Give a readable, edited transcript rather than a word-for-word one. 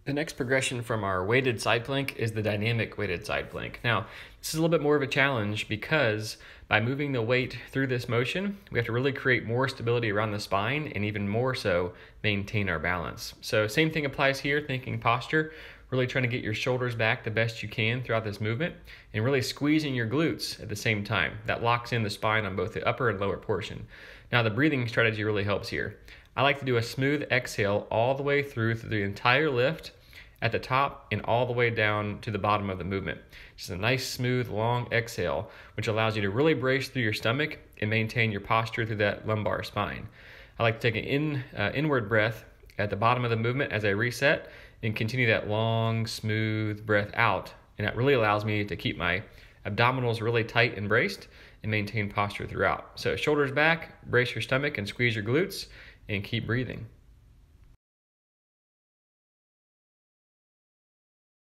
The next progression from our weighted side plank is the dynamic weighted side plank. Now, this is a little bit more of a challenge because by moving the weight through this motion, we have to really create more stability around the spine and even more so maintain our balance. So same thing applies here, thinking posture, really trying to get your shoulders back the best you can throughout this movement and really squeezing your glutes at the same time. That locks in the spine on both the upper and lower portion. Now the breathing strategy really helps here. I like to do a smooth exhale all the way through the entire lift at the top and all the way down to the bottom of the movement. Just a nice, smooth, long exhale, which allows you to really brace through your stomach and maintain your posture through that lumbar spine. I like to take an inward breath at the bottom of the movement as I reset and continue that long, smooth breath out. And that really allows me to keep my abdominals really tight and braced and maintain posture throughout. So shoulders back, brace your stomach and squeeze your glutes and keep breathing.